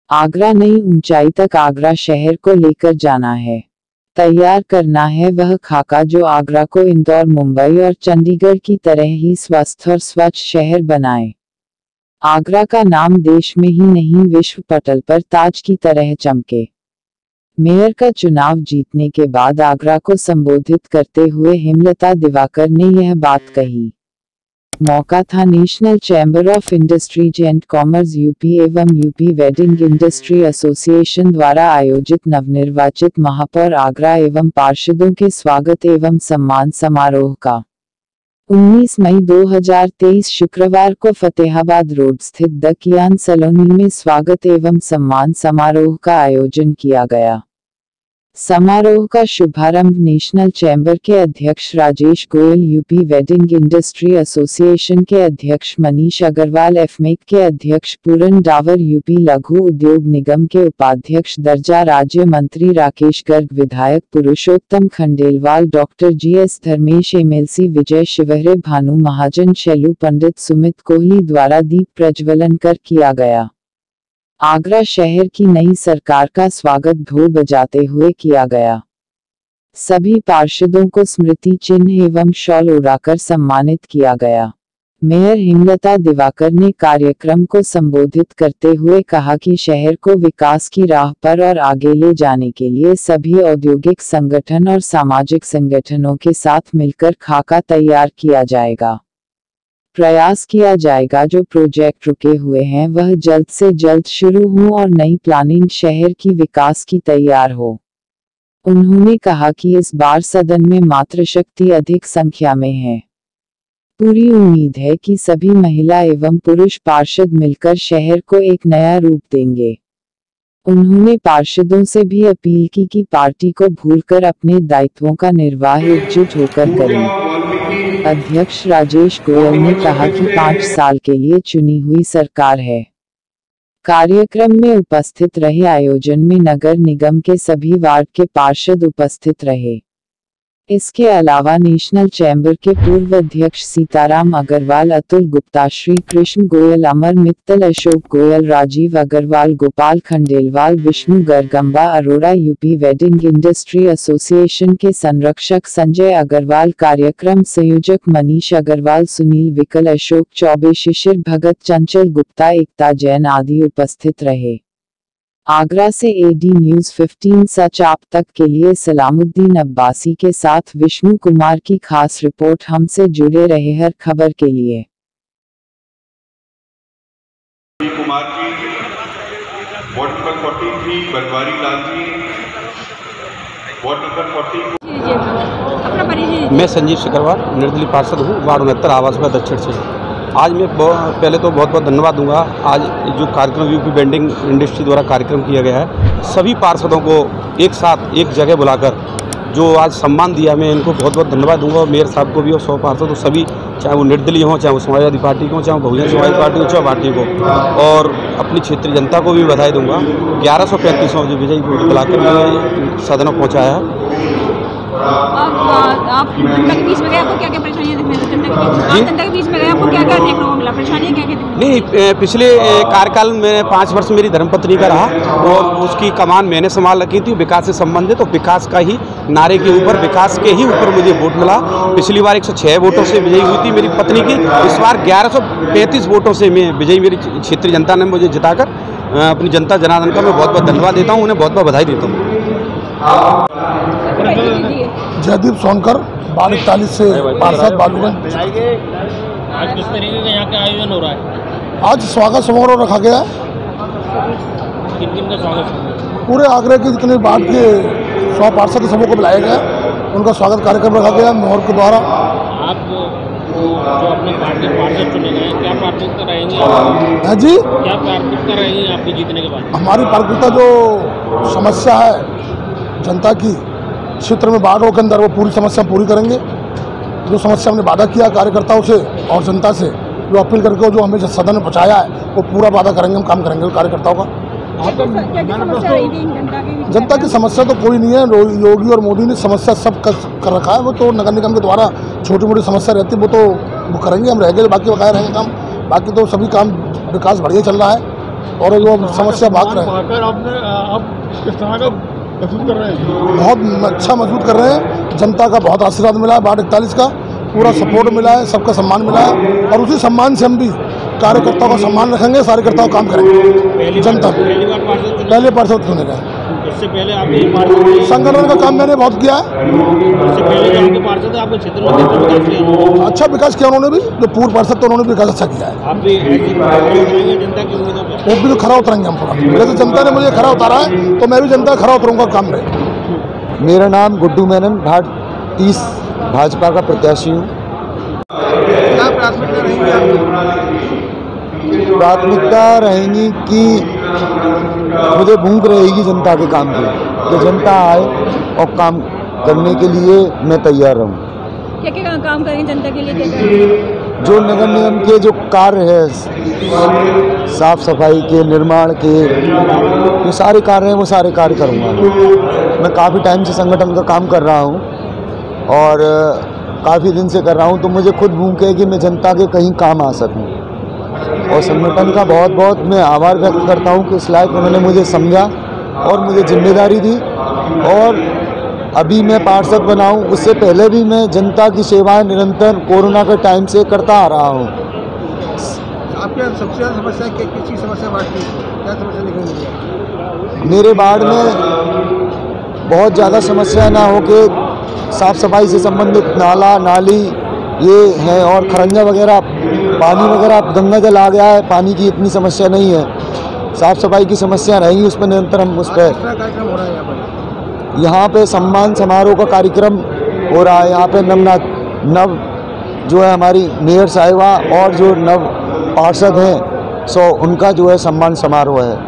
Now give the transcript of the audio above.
आगरा नई ऊंचाई तक आगरा शहर को लेकर जाना है। तैयार करना है वह खाका जो आगरा को इंदौर, मुंबई और चंडीगढ़ की तरह ही स्वस्थ और स्वच्छ शहर बनाए। आगरा का नाम देश में ही नहीं विश्व पटल पर ताज की तरह चमके। मेयर का चुनाव जीतने के बाद आगरा को संबोधित करते हुए हेमलता दिवाकर ने यह बात कही। मौका था national chamber of industries and commerce UP एवं यूपी वेडिंग इंडस्ट्री एसोसिएशन द्वारा आयोजित नवनिर्वाचित महापौर आगरा एवं पार्षदों के स्वागत एवं सम्मान समारोह का। 19 मई 2023 शुक्रवार को फतेहाबाद रोड स्थित द कियान सलोनी में स्वागत एवं सम्मान समारोह का आयोजन किया गया। समारोह का शुभारंभ नेशनल चैम्बर के अध्यक्ष Rajesh Goyal, UP wedding industry association के अध्यक्ष मनीष अग्रवाल, एफमेक के अध्यक्ष पूरन डावर, यूपी लघु उद्योग निगम के उपाध्यक्ष दर्जा राज्य मंत्री राकेश गर्ग, विधायक Purushottam Khandelwal, doctor GS Dharmesh, MLC Vijay Shivhare, Bhanu Mahajan, Shailu Pandit, Sumit Kohli द्वारा दीप प्रज्वलन कर किया गया। आगरा शहर की नई सरकार का स्वागत ढोल बजाते हुए किया गया। सभी पार्षदों को स्मृति चिन्ह एवं शॉल ओढ़ाकर सम्मानित किया गया। मेयर हेमलता दिवाकर ने कार्यक्रम को संबोधित करते हुए कहा कि शहर को विकास की राह पर और आगे ले जाने के लिए सभी औद्योगिक संगठन और सामाजिक संगठनों के साथ मिलकर खाका तैयार किया जाएगा। प्रयास किया जाएगा जो प्रोजेक्ट रुके हुए हैं वह जल्द से जल्द शुरू हों और नई प्लानिंग शहर की विकास की तैयार हो। उन्होंने कहा कि इस बार सदन में मातृशक्ति अधिक संख्या में है। पूरी उम्मीद है कि सभी महिला एवं पुरुष पार्षद मिलकर शहर को एक नया रूप देंगे। उन्होंने पार्षदों से भी अपील की कि पार्टी को भूलकर अपने दायित्वों का निर्वाह एकजुट होकर करें। अध्यक्ष राजेश गोयल ने कहा कि 5 साल के लिए चुनी हुई सरकार है। कार्यक्रम में उपस्थित रहे। आयोजन में नगर निगम के सभी वार्ड के पार्षद उपस्थित रहे। इसके अलावा नेशनल चैम्बर के पूर्व अध्यक्ष सीताराम अग्रवाल, अतुल गुप्ता, श्री कृष्ण गोयल, अमर मित्तल, अशोक गोयल, राजीव अग्रवाल, गोपाल खंडेलवाल, विष्णु गर्गंबा Arora, UP wedding industry association के संरक्षक संजय अग्रवाल, कार्यक्रम संयोजक मनीष अग्रवाल, सुनील विकल, अशोक चौबे, शिशिर भगत, चंचल गुप्ता, एकता जैन आदि उपस्थित रहे। आगरा से एडी न्यूज 15 सच आप तक के लिए सलामुद्दीन अब्बासी के साथ विष्णु कुमार की खास रिपोर्ट। हमसे जुड़े रहे हर खबर के लिए। Kumar ji, ward number 43 Banwari Lal ji, ward number 40। मैं संजीव सिकरवार निर्दलीय पार्षद हूँ, वार्ड 69 आवास का दक्षिण से। आज मैं पहले तो बहुत बहुत धन्यवाद दूंगा। आज जो कार्यक्रम यूपी वेडिंग इंडस्ट्री द्वारा कार्यक्रम किया गया है, सभी पार्षदों को एक साथ एक जगह बुलाकर जो आज सम्मान दिया, मैं इनको बहुत बहुत धन्यवाद दूंगा। और मेयर साहब को भी और 100 पार्षद तो सभी, चाहे वो निर्दलीय हों, चाहे वो समाजवादी पार्टी को, चाहे बहुजन समाजवादी पार्टी को, चाहे पार्टी को, और अपनी क्षेत्रीय जनता को भी बधाई दूंगा। 1135 जो विजयी वोट दिलाकर मैंने सदन में पहुँचाया है। आप जनता के बीच में गए, आपको क्या-क्या परेशानियां दिखने लगी? जनता के बीच में गए, आपको क्या-क्या देखने को मिला? परेशानियां क्या-क्या दिखी? नहीं, पिछले कार्यकाल में 5 वर्ष मेरी धर्मपत्नी का रहा और उसकी कमान मैंने संभाल रखी थी विकास से संबंधित। तो विकास का ही नारे के ऊपर, विकास के ही ऊपर मुझे वोट मिला। पिछली बार 106 वोटों से विजयी हुई थी मेरी पत्नी की। इस बार 1135 वोटों से मैं विजयी, मेरी क्षेत्रीय जनता ने मुझे जिताकर अपनी जनता जनार्दन का मैं बहुत बहुत धन्यवाद देता हूँ, उन्हें बहुत बहुत बधाई देता हूँ। जयदीप सोनकर, वार्ड 41 से पार्षद बालूगंज। आज किस तरीके का यहाँ का आयोजन हो रहा है? आज स्वागत समारोह रखा गया। किन किन का स्वागत? पूरे आगरा के जितने वार्ड के 100 पार्षद सबों को बुलाया गया, उनका स्वागत कार्यक्रम रखा गया मोहर के द्वारा। आप जो अपने पार्टी पार्षद चुने गए, क्या प्राथमिकता रहेंगी? है जी, क्या प्राथमिकता रहेंगी आपके जीतने के बाद? हमारी प्राथमिकता जो समस्या है जनता की क्षेत्र में वार्डों के अंदर, वो पूरी समस्या पूरी करेंगे। जो समस्या हमने वादा किया कार्यकर्ताओं से और जनता से, जो अपील करके जो हमें सदन में पहुँचाया है, वो पूरा वादा करेंगे, हम काम करेंगे कार्यकर्ताओं का। जनता की समस्या तो कोई नहीं है। योगी और मोदी ने समस्या सब कर रखा है। वो तो नगर निगम के द्वारा छोटी मोटी समस्या रहती है, वो करेंगे, हम रहेंगे, बाकी बकाया रहेंगे काम। बाकी तो सभी काम विकास बढ़िया चल रहा है। और जो समस्या भाग रहे हैं आप किस तरह का महसूस कर रहे हैं? बहुत अच्छा महसूस कर रहे हैं। जनता का बहुत आशीर्वाद मिला है, वार्ड 41 का पूरा सपोर्ट मिला है, सबका सम्मान मिला है और उसी सम्मान से हम भी कार्यकर्ताओं का सम्मान रखेंगे, कार्यकर्ताओं का काम करेंगे। जनता पहले पार्षद चुने गए, इससे पहले आपने संगठन का काम मैंने बहुत किया है। इससे पहले जो आपके पार्षद आपके क्षेत्र में कितना विकास किया? अच्छा विकास किया उन्होंने भी, जो पूर्व पार्षद तो उन्होंने विकास अच्छा किया है। आप भी ऐसे उतरेंगे जनता की उम्मीदों पर? वो भी तो खरा उतरेंगे हम पूरा, जैसे जनता ने मुझे खरा उतारा है तो मैं भी जनता खरा उतरूंगा काम में। मेरा नाम गुड्डू मेनन, वार्ड 30 भाजपा का प्रत्याशी हूँ। क्या प्राथमिकता रहेंगी आपकी? प्राथमिकता रहेंगी कि मुझे भूख रहेगी जनता के काम की, कि जनता आए और काम करने के लिए मैं तैयार रहूँ। क्या क्या काम करेंगे जनता के लिए? क्या करेंगे? जो नगर निगम के जो कार्य है, साफ सफाई के, निर्माण के, जो सारे कार्य हैं वो सारे कार्य करूँगा। मैं काफ़ी टाइम से संगठन का काम कर रहा हूँ और काफ़ी दिन से कर रहा हूँ, तो मुझे खुद भूख है कि मैं जनता के कहीं काम आ सकूँ। और संगठन का बहुत बहुत मैं आभार व्यक्त करता हूँ कि इस लायक उन्होंने मुझे समझा और मुझे जिम्मेदारी दी। और अभी मैं पार्षद बना हूँ, उससे पहले भी मैं जनता की सेवाएं निरंतर कोरोना के टाइम से करता आ रहा हूँ। आपके सबसे ज़्यादा समस्या किस समस्या बांटती है? क्या समस्या दिखाई दे रही है? मेरे वार्ड में बहुत ज़्यादा समस्या ना हो के साफ़ सफाई से संबंधित नाला नाली ये है और खरंजा वगैरह, पानी वगैरह, गंगा जल आ गया है, पानी की इतनी समस्या नहीं है। साफ़ सफाई की समस्या रहेगी, उस पर निरंतर हम उस पर कार्यक्रम हो रहा है यहाँ पे सम्मान समारोह का कार्यक्रम हो रहा है। यहाँ पे नव जो है हमारी मेयर साहिबा और जो नव पार्षद हैं उनका जो है सम्मान समारोह है।